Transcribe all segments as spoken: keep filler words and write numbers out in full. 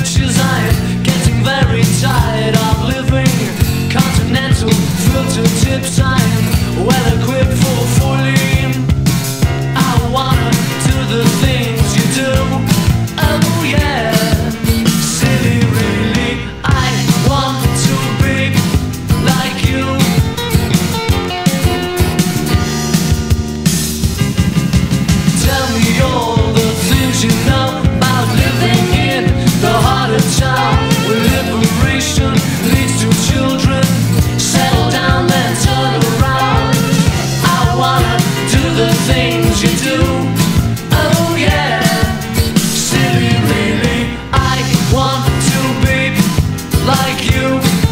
riches. I'm getting very tired of living continental filter tips. I'm well equipped for fully. I wanna do the things you do. Oh yeah, silly really. I want to be like you. Tell me all the things you know about living in the heart of town, where liberation leads to children. Settle down, then turn around. I wanna do the things you do. Oh yeah, silly really. I want to be like you.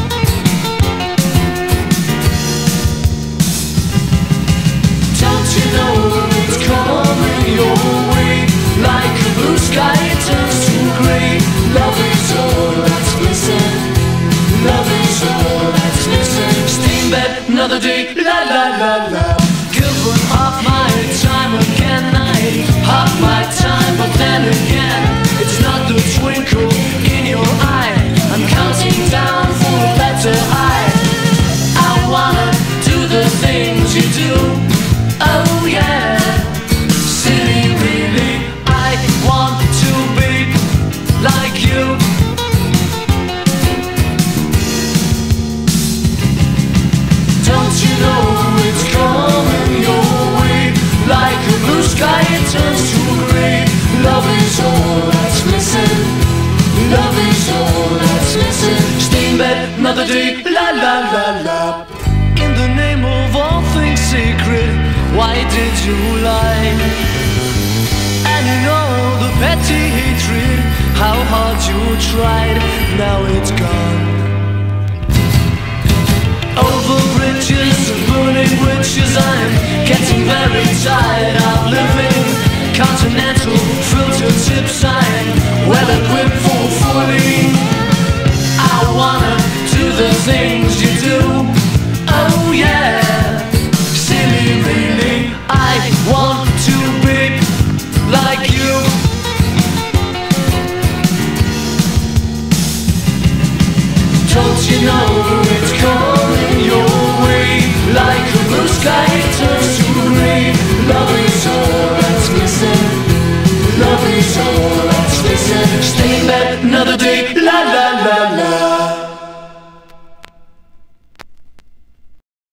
Don't you know it's coming your way? Like a blue sky it turns to grey. Love is all that's missing. Love is all that's missing. Steam bed, another day, la la la la. Given half my time again, I half my time, but then again, it's not the twinkle in your eye. I'm counting down for a better high. I wanna do the things you do. Oh yeah, silly really. I want to be like you. Don't you know it's coming your way? Like a blue sky it turns to grey. Love is all that's missing. Love is all that's missing. Steam bed, another day, la la la la. In the name of all things sacred, why did you lie? And you know the petty hatred, how hard you tried, now it's gone. Over bridges, burning witches, I'm getting very tired of living continental filter tips. I